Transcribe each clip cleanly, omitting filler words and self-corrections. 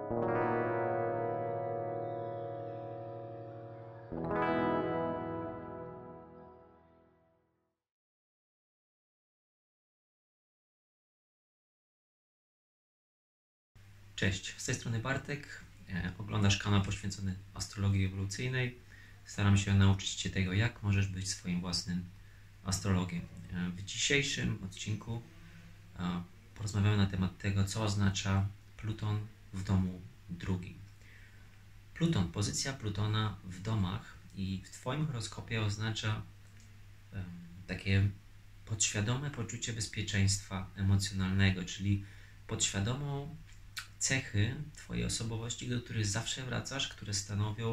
Cześć, z tej strony Bartek. Oglądasz kanał poświęcony astrologii ewolucyjnej. Staram się nauczyć Cię tego, jak możesz być swoim własnym astrologiem. W dzisiejszym odcinku porozmawiamy na temat tego, co oznacza Pluton w domu drugim. Pluton, pozycja Plutona w domach i w Twoim horoskopie oznacza takie podświadome poczucie bezpieczeństwa emocjonalnego, czyli podświadomą cechy Twojej osobowości, do których zawsze wracasz, które stanowią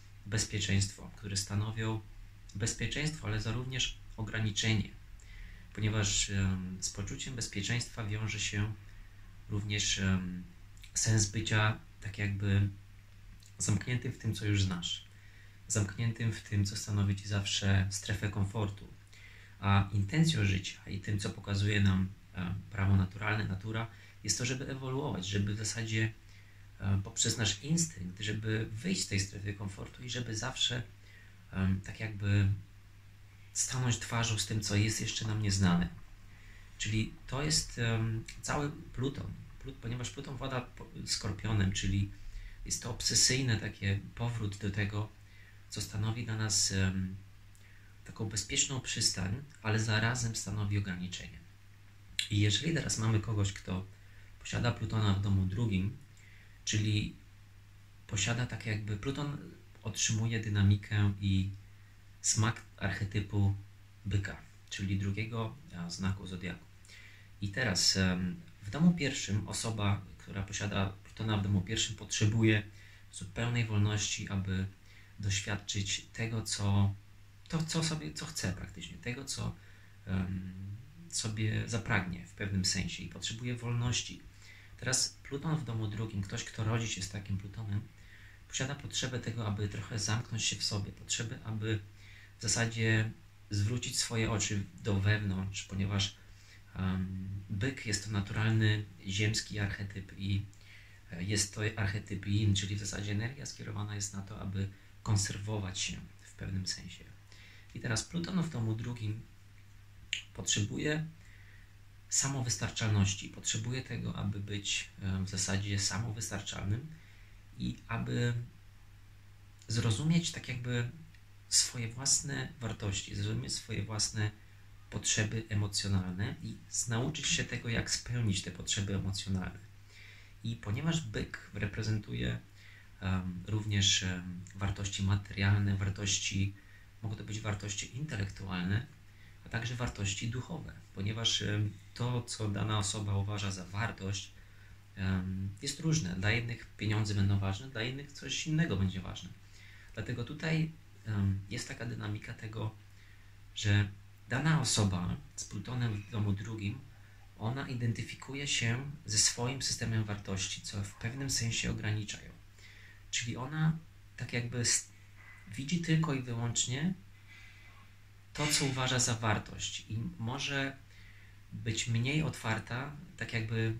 bezpieczeństwo, ale również ograniczenie, ponieważ z poczuciem bezpieczeństwa wiąże się również sens bycia tak jakby zamkniętym w tym, co już znasz, zamkniętym w tym, co stanowi Ci zawsze strefę komfortu, a intencją życia i tym, co pokazuje nam prawo naturalne, natura, jest to, żeby ewoluować, żeby w zasadzie poprzez nasz instynkt, żeby wyjść z tej strefy komfortu i żeby zawsze tak jakby stanąć twarzą z tym, co jest jeszcze nam nieznane. Czyli to jest cały Pluton, ponieważ Pluton włada Skorpionem, czyli jest to obsesyjny taki powrót do tego, co stanowi dla nas taką bezpieczną przystań, ale zarazem stanowi ograniczenie. I jeżeli teraz mamy kogoś, kto posiada Plutona w domu drugim, czyli posiada tak jakby Pluton otrzymuje dynamikę i smak archetypu byka, czyli drugiego znaku zodiaku. I teraz w domu pierwszym osoba, która posiada Plutona w domu pierwszym, potrzebuje zupełnej wolności, aby doświadczyć tego, co chce praktycznie, tego, co sobie zapragnie w pewnym sensie i potrzebuje wolności. Teraz Pluton w domu drugim, ktoś, kto rodzi się z takim Plutonem, posiada potrzebę tego, aby trochę zamknąć się w sobie, potrzebę, aby w zasadzie zwrócić swoje oczy do wewnątrz, ponieważ byk jest to naturalny ziemski archetyp i jest to archetyp yin, czyli w zasadzie energia skierowana jest na to, aby konserwować się w pewnym sensie. I teraz Pluton w domu drugim potrzebuje samowystarczalności, potrzebuje tego, aby być w zasadzie samowystarczalnym i aby zrozumieć tak jakby swoje własne wartości, zrozumieć swoje własne potrzeby emocjonalne i nauczyć się tego, jak spełnić te potrzeby emocjonalne. I ponieważ byk reprezentuje również wartości materialne, mogą to być wartości intelektualne, a także wartości duchowe, ponieważ to, co dana osoba uważa za wartość, jest różne. Dla jednych pieniądze będą ważne, dla innych coś innego będzie ważne. Dlatego tutaj jest taka dynamika tego, że dana osoba z Plutonem w domu drugim, ona identyfikuje się ze swoim systemem wartości, co w pewnym sensie ogranicza ją. Czyli ona tak jakby widzi tylko i wyłącznie to, co uważa za wartość i może być mniej otwarta, tak jakby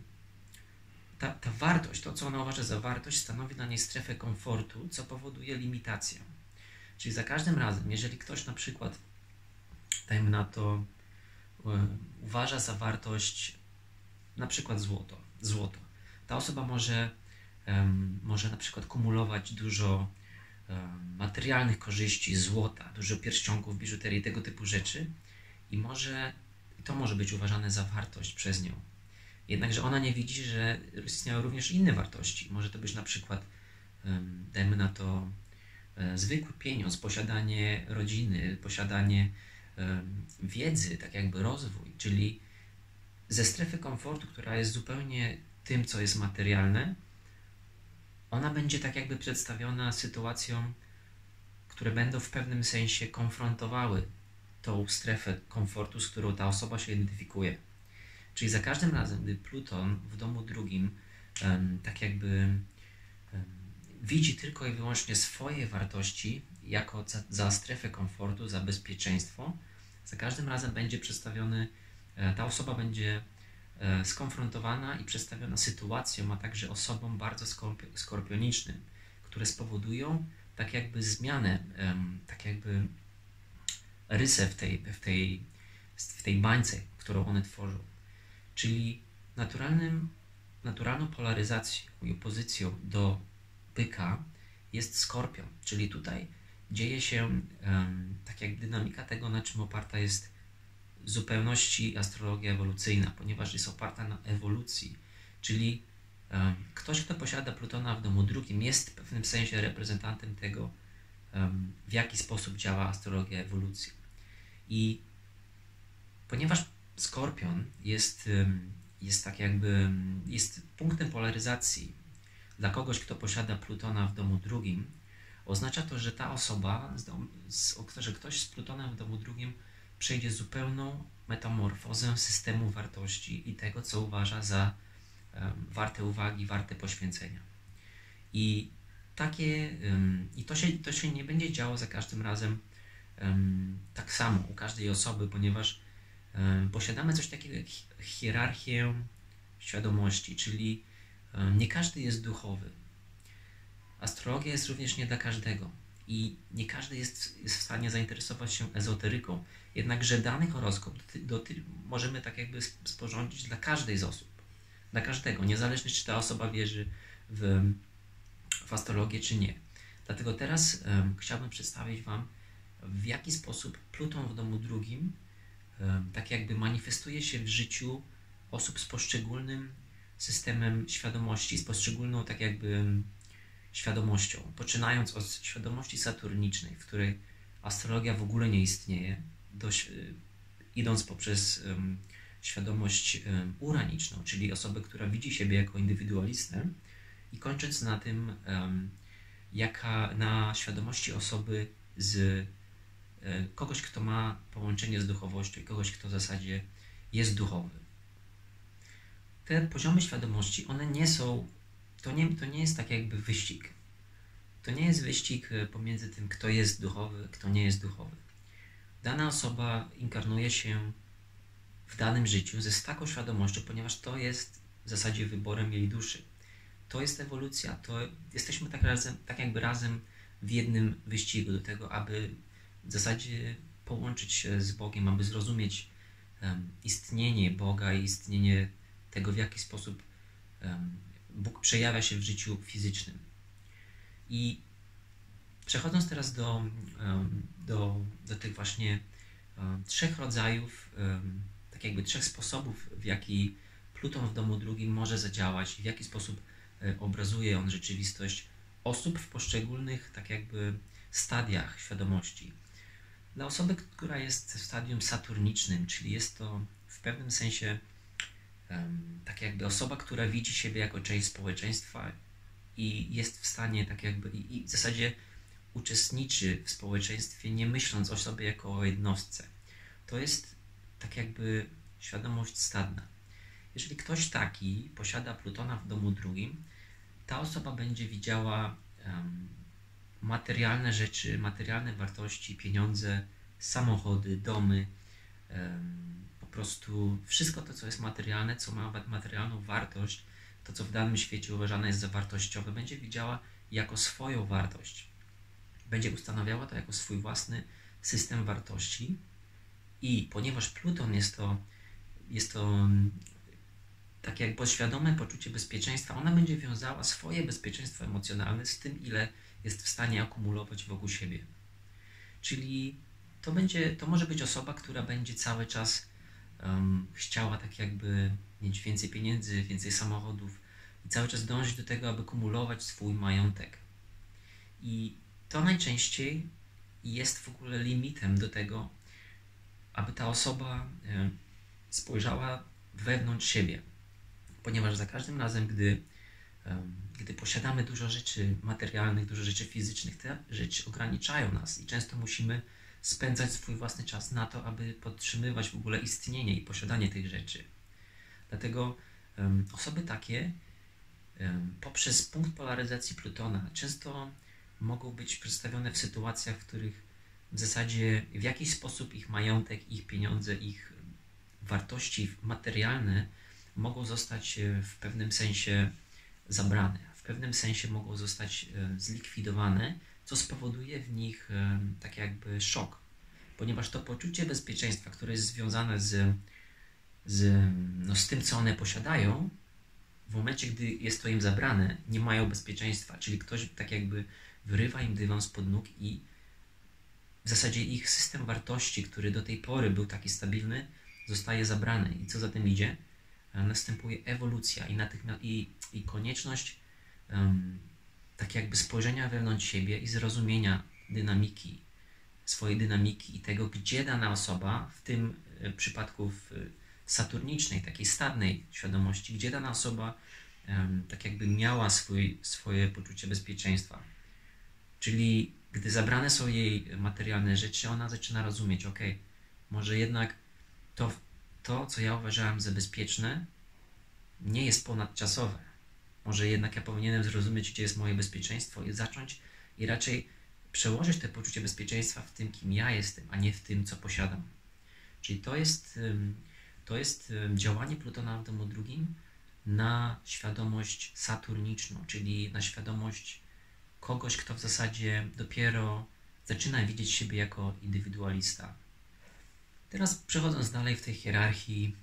ta wartość, to co ona uważa za wartość, stanowi dla niej strefę komfortu, co powoduje limitację. Czyli za każdym razem, jeżeli ktoś na przykład, dajmy na to, uważa za wartość na przykład złoto, ta osoba może na przykład kumulować dużo materialnych korzyści, złota, dużo pierścionków, biżuterii, tego typu rzeczy i to może być uważane za wartość przez nią. Jednakże ona nie widzi, że istnieją również inne wartości. Może to być na przykład, dajmy na to, zwykły pieniądz, posiadanie rodziny, posiadanie wiedzy, tak jakby rozwój, czyli ze strefy komfortu, która jest zupełnie tym, co jest materialne, ona będzie tak jakby przedstawiona sytuacjom, które będą w pewnym sensie konfrontowały tą strefę komfortu, z którą ta osoba się identyfikuje. Czyli za każdym razem, gdy Pluton w domu drugim tak jakby widzi tylko i wyłącznie swoje wartości jako za strefę komfortu, za bezpieczeństwo, za każdym razem będzie przedstawiony, ta osoba będzie skonfrontowana i przedstawiona sytuacją, a także osobom bardzo skorpionicznym, które spowodują tak jakby zmianę, tak jakby rysę w tej bańce, którą one tworzą. Czyli naturalną polaryzacją i opozycją do byka jest skorpion, czyli tutaj dzieje się tak jak dynamika tego, na czym oparta jest w zupełności astrologia ewolucyjna, ponieważ jest oparta na ewolucji, czyli ktoś, kto posiada Plutona w domu drugim, jest w pewnym sensie reprezentantem tego, w jaki sposób działa astrologia ewolucji. I ponieważ Skorpion jest tak jakby, jest punktem polaryzacji dla kogoś, kto posiada Plutona w domu drugim, oznacza to, że ta osoba, że ktoś z Plutonem w domu drugim przejdzie zupełną metamorfozę systemu wartości i tego, co uważa za warte uwagi, warte poświęcenia. I to się nie będzie działo za każdym razem tak samo u każdej osoby, ponieważ posiadamy coś takiego jak hierarchię świadomości, czyli nie każdy jest duchowy. Astrologia jest również nie dla każdego i nie każdy jest w stanie zainteresować się ezoteryką. Jednakże dany horoskop możemy tak jakby sporządzić dla każdej z osób. Dla każdego, niezależnie czy ta osoba wierzy w astrologię czy nie. Dlatego teraz chciałbym przedstawić Wam, w jaki sposób Pluton w domu drugim tak jakby manifestuje się w życiu osób z poszczególnym systemem świadomości, z poszczególną tak jakby świadomością. Poczynając od świadomości saturnicznej, w której astrologia w ogóle nie istnieje, idąc poprzez świadomość uraniczną, czyli osobę, która widzi siebie jako indywidualistę, i kończąc na tym, na świadomości osoby z kogoś, kto ma połączenie z duchowością i kogoś, kto w zasadzie jest duchowy. Te poziomy świadomości, one nie są, to nie jest tak jakby wyścig. To nie jest wyścig pomiędzy tym, kto jest duchowy, kto nie jest duchowy. Dana osoba inkarnuje się w danym życiu z taką świadomością, ponieważ to jest w zasadzie wyborem jej duszy. To jest ewolucja, to jesteśmy tak jakby razem w jednym wyścigu do tego, aby w zasadzie połączyć się z Bogiem, aby zrozumieć istnienie Boga i istnienie tego, w jaki sposób Bóg przejawia się w życiu fizycznym. I przechodząc teraz do tych właśnie trzech rodzajów, tak jakby trzech sposobów, w jaki Pluton w domu drugim może zadziałać, w jaki sposób obrazuje on rzeczywistość osób w poszczególnych tak jakby stadiach świadomości. Dla osoby, która jest w stadium saturnicznym, czyli jest to w pewnym sensie tak jakby osoba, która widzi siebie jako część społeczeństwa i jest w stanie tak jakby i w zasadzie uczestniczy w społeczeństwie, nie myśląc o sobie jako o jednostce. To jest tak jakby świadomość stadna. Jeżeli ktoś taki posiada Plutona w domu drugim, ta osoba będzie widziała materialne rzeczy, materialne wartości, pieniądze, samochody, domy, po prostu wszystko to, co jest materialne, co ma materialną wartość, to, co w danym świecie uważane jest za wartościowe, będzie widziała jako swoją wartość. Będzie ustanawiała to jako swój własny system wartości i ponieważ Pluton jest to tak jak podświadome poczucie bezpieczeństwa, ona będzie wiązała swoje bezpieczeństwo emocjonalne z tym, ile jest w stanie akumulować wokół siebie. Czyli to może być osoba, która będzie cały czas chciała tak jakby mieć więcej pieniędzy, więcej samochodów i cały czas dążyć do tego, aby kumulować swój majątek. I to najczęściej jest w ogóle limitem do tego, aby ta osoba spojrzała wewnątrz siebie. Ponieważ za każdym razem, gdy posiadamy dużo rzeczy materialnych, dużo rzeczy fizycznych, te rzeczy ograniczają nas i często musimy spędzać swój własny czas na to, aby podtrzymywać w ogóle istnienie i posiadanie tych rzeczy. Dlatego osoby takie poprzez punkt polaryzacji Plutona często mogą być przedstawione w sytuacjach, w których w zasadzie w jakiś sposób ich majątek, ich pieniądze, ich wartości materialne mogą zostać w pewnym sensie zabrane, w pewnym sensie mogą zostać zlikwidowane, co spowoduje w nich tak jakby szok, ponieważ to poczucie bezpieczeństwa, które jest związane z tym, co one posiadają, w momencie, gdy jest to im zabrane, nie mają bezpieczeństwa, czyli ktoś tak jakby wyrywa im dywan spod nóg i w zasadzie ich system wartości, który do tej pory był taki stabilny, zostaje zabrany. I co za tym idzie? Następuje ewolucja i konieczność tak jakby spojrzenia wewnątrz siebie i zrozumienia swojej dynamiki i tego, gdzie dana osoba, w tym przypadku saturnicznej, takiej stadnej świadomości, gdzie dana osoba tak jakby miała swoje poczucie bezpieczeństwa. Czyli gdy zabrane są jej materialne rzeczy, ona zaczyna rozumieć, ok, może jednak to, co ja uważałem za bezpieczne, nie jest ponadczasowe. Może jednak ja powinienem zrozumieć, gdzie jest moje bezpieczeństwo i raczej przełożyć to poczucie bezpieczeństwa w tym, kim ja jestem, a nie w tym, co posiadam. Czyli to jest działanie Plutona w domu drugim na świadomość saturniczną, czyli na świadomość kogoś, kto w zasadzie dopiero zaczyna widzieć siebie jako indywidualista. Teraz przechodząc dalej w tej hierarchii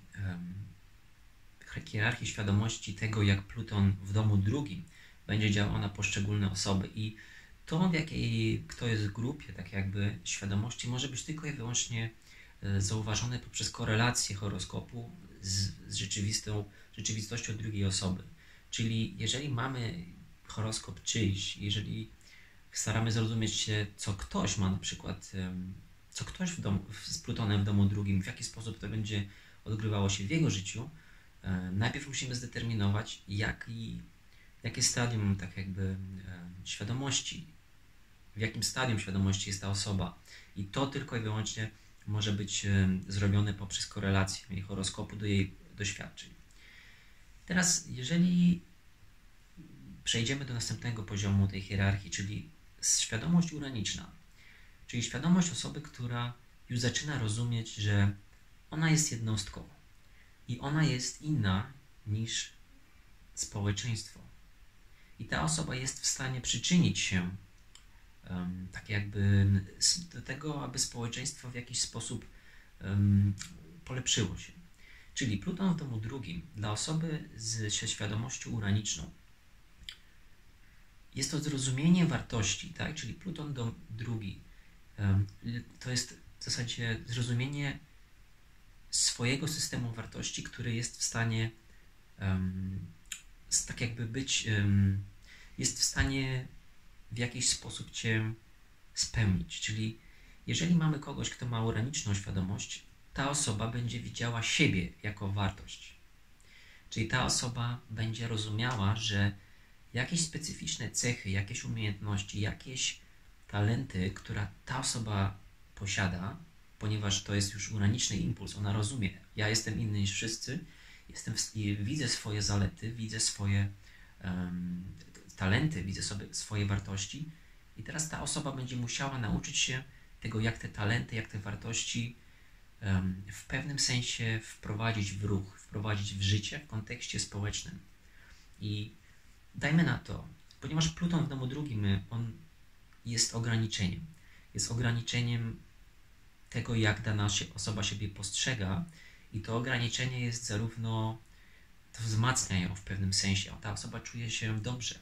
świadomości tego, jak Pluton w domu drugim będzie działał na poszczególne osoby i to, w jakiej kto jest w grupie, tak jakby świadomości, może być tylko i wyłącznie zauważone poprzez korelację horoskopu z rzeczywistością drugiej osoby. Czyli jeżeli mamy horoskop czyjś, jeżeli staramy zrozumieć się, co ktoś ma na przykład, co ktoś z Plutonem w domu drugim, w jaki sposób to będzie odgrywało się w jego życiu, najpierw musimy zdeterminować, jakie stadium tak jakby świadomości, w jakim stadium świadomości jest ta osoba. I to tylko i wyłącznie może być zrobione poprzez korelację jej horoskopu do jej doświadczeń. Teraz, jeżeli przejdziemy do następnego poziomu tej hierarchii, czyli świadomość uraniczna, czyli świadomość osoby, która już zaczyna rozumieć, że ona jest jednostką i ona jest inna niż społeczeństwo. I ta osoba jest w stanie przyczynić się tak jakby do tego, aby społeczeństwo w jakiś sposób polepszyło się. Czyli Pluton w domu drugim dla osoby ze świadomością uraniczną jest to zrozumienie wartości, tak? Czyli Pluton dom drugi to jest w zasadzie zrozumienie swojego systemu wartości, który jest w stanie tak jakby być, jest w stanie w jakiś sposób Cię spełnić. Czyli jeżeli mamy kogoś, kto ma uraniczną świadomość, ta osoba będzie widziała siebie jako wartość. Czyli ta osoba będzie rozumiała, że jakieś specyficzne cechy, jakieś umiejętności, jakieś talenty, które ta osoba posiada, ponieważ to jest już uraniczny impuls, ona rozumie, ja jestem inny niż wszyscy, widzę swoje zalety, widzę swoje talenty, widzę sobie swoje wartości i teraz ta osoba będzie musiała nauczyć się tego, jak te talenty, jak te wartości w pewnym sensie wprowadzić w ruch, wprowadzić w życie w kontekście społecznym. I dajmy na to, ponieważ Pluton w domu drugim, on jest ograniczeniem. Jest ograniczeniem tego, jak dana osoba siebie postrzega i to ograniczenie jest zarówno, to wzmacnia ją w pewnym sensie. Ta osoba czuje się dobrze,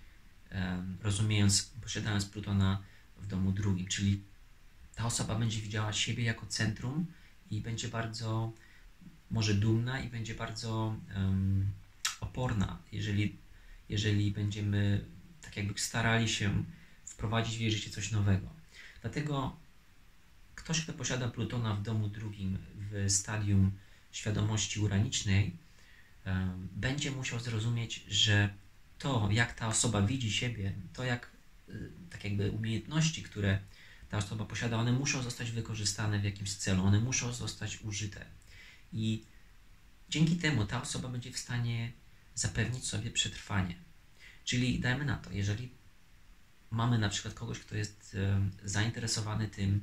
posiadając Plutona w domu drugim, czyli ta osoba będzie widziała siebie jako centrum i będzie bardzo może dumna i będzie bardzo oporna, jeżeli będziemy tak jakby starali się wprowadzić w jej życie coś nowego. Dlatego ktoś, kto posiada Plutona w domu drugim w stadium świadomości uranicznej, będzie musiał zrozumieć, że to, jak ta osoba widzi siebie, to jak tak jakby umiejętności, które ta osoba posiada, one muszą zostać wykorzystane w jakimś celu, one muszą zostać użyte. I dzięki temu ta osoba będzie w stanie zapewnić sobie przetrwanie. Czyli dajmy na to, jeżeli mamy na przykład kogoś, kto jest zainteresowany tym,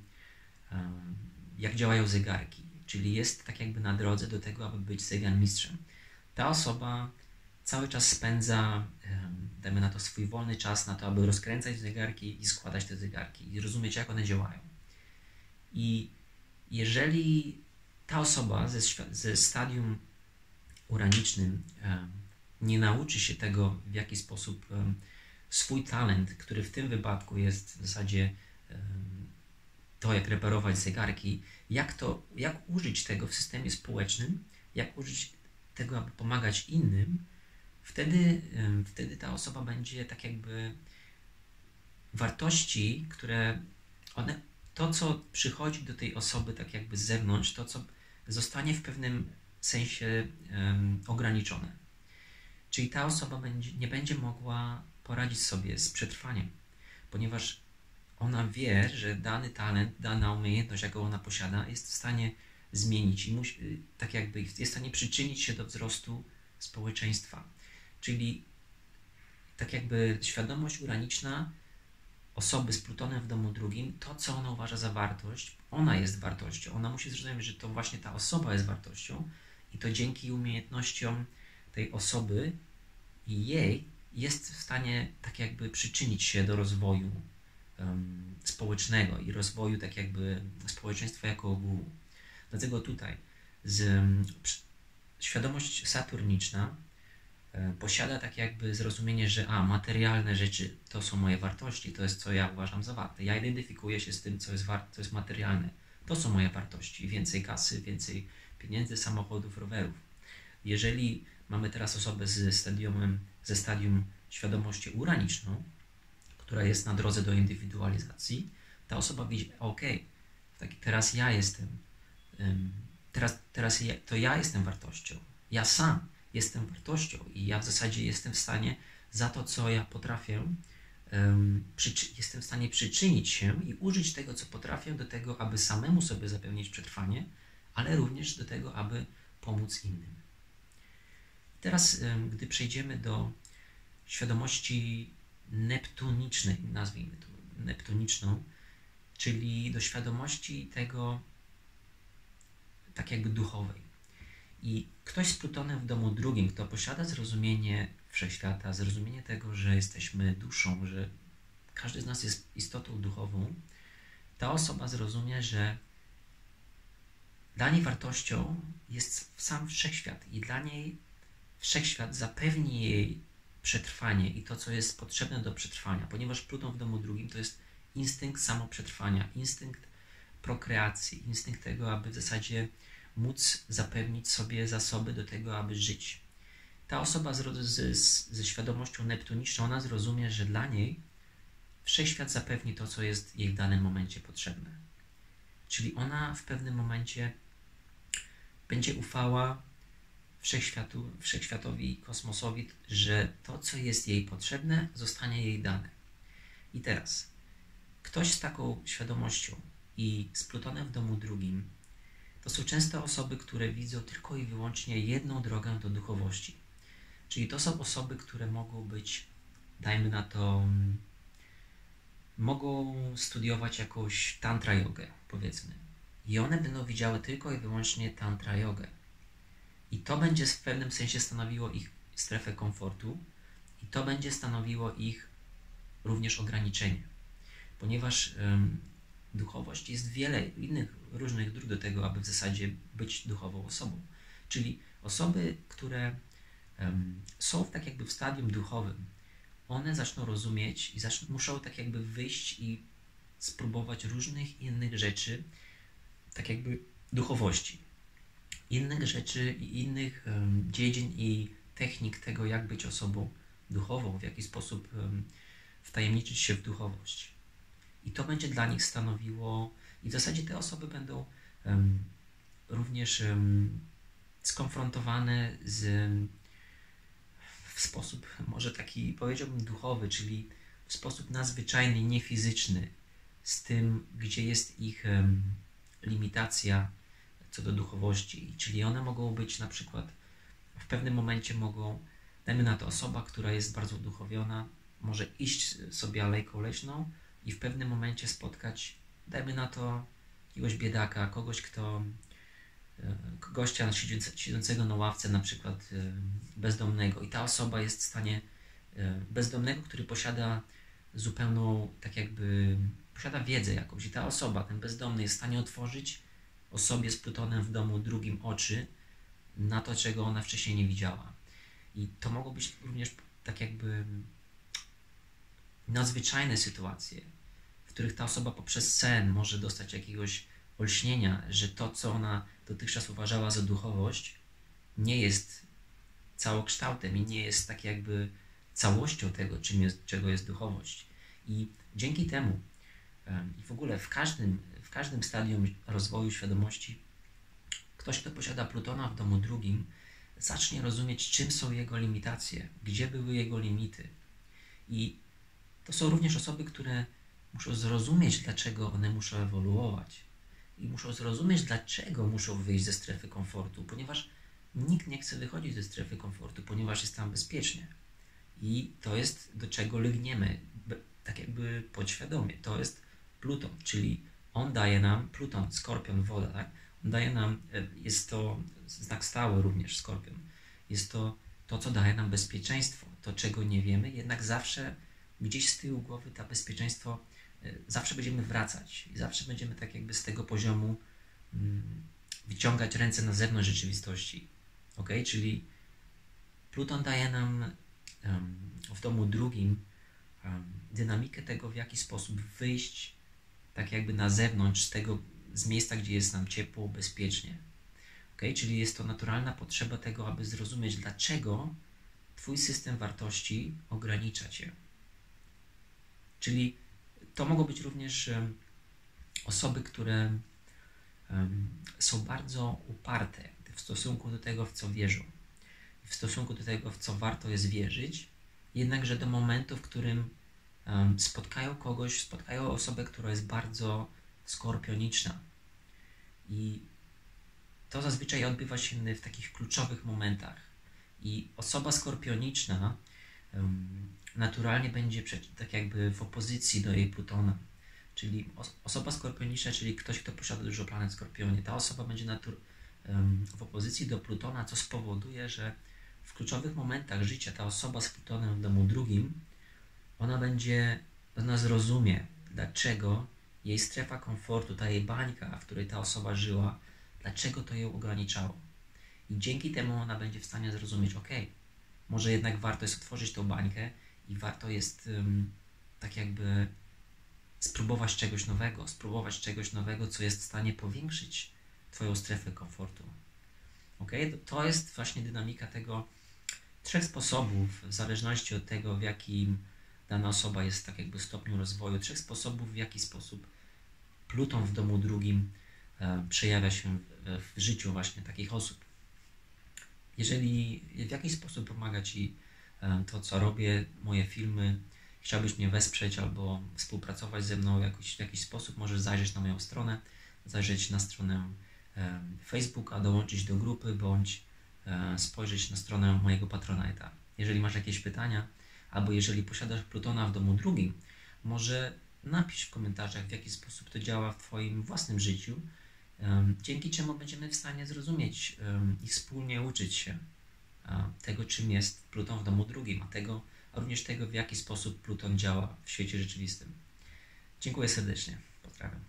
jak działają zegarki, czyli jest tak jakby na drodze do tego, aby być zegarmistrzem, ta osoba cały czas spędza, dajmy na to, swój wolny czas na to, aby rozkręcać zegarki i składać te zegarki i rozumieć, jak one działają. I jeżeli ta osoba ze stadium uranicznym nie nauczy się tego, w jaki sposób swój talent, który w tym wypadku jest w zasadzie to, jak reperować zegarki, jak użyć tego w systemie społecznym, jak użyć tego, aby pomagać innym, wtedy ta osoba będzie tak jakby wartości, to co przychodzi do tej osoby tak jakby z zewnątrz, to co zostanie w pewnym sensie ograniczone. Czyli ta osoba nie będzie mogła poradzić sobie z przetrwaniem, ponieważ ona wie, że dany talent, dana umiejętność, jaką ona posiada, jest w stanie zmienić i tak jakby jest w stanie przyczynić się do wzrostu społeczeństwa. Czyli tak jakby świadomość uraniczna osoby z Plutonem w domu drugim, to co ona uważa za wartość, ona jest wartością. Ona musi zrozumieć, że to właśnie ta osoba jest wartością i to dzięki umiejętnościom tej osoby i jej jest w stanie tak jakby przyczynić się do rozwoju społecznego i rozwoju tak jakby społeczeństwa jako ogółu. Dlatego tutaj świadomość saturniczna posiada tak jakby zrozumienie, że materialne rzeczy to są moje wartości, to jest co ja uważam za warte. Ja identyfikuję się z tym, co jest materialne. To są moje wartości. Więcej kasy, więcej pieniędzy, samochodów, rowerów. Jeżeli mamy teraz osobę ze stadium świadomości uraniczną, która jest na drodze do indywidualizacji, ta osoba widzi, teraz ja jestem, to ja jestem wartością. Ja sam jestem wartością i ja w zasadzie jestem w stanie za to, co ja potrafię, jestem w stanie przyczynić się i użyć tego, co potrafię do tego, aby samemu sobie zapewnić przetrwanie, ale również do tego, aby pomóc innym. Teraz, gdy przejdziemy do świadomości neptunicznej, nazwijmy to neptuniczną, czyli do świadomości tego tak jakby duchowej. I ktoś z Plutonem w domu drugim, kto posiada zrozumienie wszechświata, zrozumienie tego, że jesteśmy duszą, że każdy z nas jest istotą duchową, ta osoba zrozumie, że dla niej wartością jest sam wszechświat i dla niej wszechświat zapewni jej przetrwanie i to, co jest potrzebne do przetrwania, ponieważ Pluton w domu drugim to jest instynkt samoprzetrwania, instynkt prokreacji, instynkt tego, aby w zasadzie móc zapewnić sobie zasoby do tego, aby żyć. Ta osoba ze świadomością neptuniczną, ona zrozumie, że dla niej wszechświat zapewni to, co jest jej w danym momencie potrzebne. Czyli ona w pewnym momencie będzie ufała wszechświatowi, kosmosowi, że to, co jest jej potrzebne, zostanie jej dane. I teraz ktoś z taką świadomością i z Plutonem w domu drugim to są często osoby, które widzą tylko i wyłącznie jedną drogę do duchowości. Czyli to są osoby, które mogą być, dajmy na to, mogą studiować jakąś tantra jogę, powiedzmy. I one będą widziały tylko i wyłącznie tantra jogę. I to będzie w pewnym sensie stanowiło ich strefę komfortu i to będzie stanowiło ich również ograniczenie. Ponieważ duchowość jest wiele innych różnych dróg do tego, aby w zasadzie być duchową osobą. Czyli osoby, które są tak jakby w stadium duchowym, one zaczną rozumieć i muszą tak jakby wyjść i spróbować różnych innych rzeczy, tak jakby duchowości. Innych rzeczy i innych dziedzin i technik tego, jak być osobą duchową, w jaki sposób wtajemniczyć się w duchowość. I to będzie dla nich stanowiło, i w zasadzie te osoby będą również skonfrontowane w sposób może taki, powiedziałbym, duchowy, czyli w sposób nadzwyczajny, niefizyczny, z tym, gdzie jest ich limitacja co do duchowości. Czyli one mogą być na przykład, w pewnym momencie dajmy na to, osoba, która jest bardzo uduchowiona, może iść sobie alejką leśną i w pewnym momencie spotkać, dajmy na to, jakiegoś biedaka, kogoś, kto gościa siedzącego na ławce, na przykład bezdomnego, i ta osoba jest w stanie, bezdomnego, który posiada zupełną, tak jakby, posiada wiedzę jakąś, i ta osoba, ten bezdomny, jest w stanie otworzyć osobie z Plutonem w domu drugim oczy na to, czego ona wcześniej nie widziała. I to mogą być również tak jakby nadzwyczajne sytuacje, w których ta osoba poprzez sen może dostać jakiegoś olśnienia, że to, co ona dotychczas uważała za duchowość, nie jest całokształtem i nie jest tak jakby całością tego, czego jest duchowość. I dzięki temu i w ogóle w każdym stadium rozwoju świadomości ktoś, kto posiada Plutona w domu drugim, zacznie rozumieć, czym są jego limitacje, gdzie były jego limity. I to są również osoby, które muszą zrozumieć, dlaczego one muszą ewoluować. I muszą zrozumieć, dlaczego muszą wyjść ze strefy komfortu, ponieważ nikt nie chce wychodzić ze strefy komfortu, ponieważ jest tam bezpiecznie. I to jest, do czego lgniemy, tak jakby podświadomie. To jest Pluton, czyli on daje nam, Pluton, Skorpion, woda, tak? On daje nam, jest to znak stały również, Skorpion. Jest to, co daje nam bezpieczeństwo, to, czego nie wiemy, jednak zawsze gdzieś z tyłu głowy to bezpieczeństwo, zawsze będziemy wracać i zawsze będziemy tak jakby z tego poziomu wyciągać ręce na zewnątrz rzeczywistości. Ok? Czyli Pluton daje nam w domu drugim dynamikę tego, w jaki sposób wyjść tak jakby na zewnątrz z miejsca, gdzie jest nam ciepło, bezpiecznie. Okay? Czyli jest to naturalna potrzeba tego, aby zrozumieć, dlaczego Twój system wartości ogranicza Cię. Czyli to mogą być również osoby, które są bardzo uparte w stosunku do tego, w co wierzą, w stosunku do tego, w co warto jest wierzyć, jednakże do momentu, w którym spotkają osobę, która jest bardzo skorpioniczna. I to zazwyczaj odbywa się w takich kluczowych momentach. I osoba skorpioniczna naturalnie będzie tak jakby w opozycji do jej Plutona. Czyli osoba skorpioniczna, czyli ktoś, kto posiada dużo planet w Skorpionie, ta osoba będzie w opozycji do Plutona, co spowoduje, że w kluczowych momentach życia ta osoba z Plutonem w domu drugim, ona zrozumie, dlaczego jej strefa komfortu, ta jej bańka, w której ta osoba żyła, dlaczego to ją ograniczało. I dzięki temu ona będzie w stanie zrozumieć, może jednak warto jest otworzyć tą bańkę i warto jest tak jakby spróbować czegoś nowego, co jest w stanie powiększyć Twoją strefę komfortu. To jest właśnie dynamika tego 3 sposobów, w zależności od tego, w jakim dana osoba jest tak jakby stopniu rozwoju, 3 sposobów, w jaki sposób Pluton w domu drugim przejawia się w życiu właśnie takich osób. Jeżeli w jakiś sposób pomaga Ci to, co robię, moje filmy, chciałbyś mnie wesprzeć albo współpracować ze mną w jakiś sposób, możesz zajrzeć na moją stronę, zajrzeć na stronę Facebooka, dołączyć do grupy, bądź spojrzeć na stronę mojego Patronite'a. Jeżeli masz jakieś pytania, albo jeżeli posiadasz Plutona w domu drugim, może napisz w komentarzach, w jaki sposób to działa w Twoim własnym życiu, dzięki czemu będziemy w stanie zrozumieć i wspólnie uczyć się tego, czym jest Pluton w domu drugim, a również tego, w jaki sposób Pluton działa w świecie rzeczywistym. Dziękuję serdecznie. Pozdrawiam.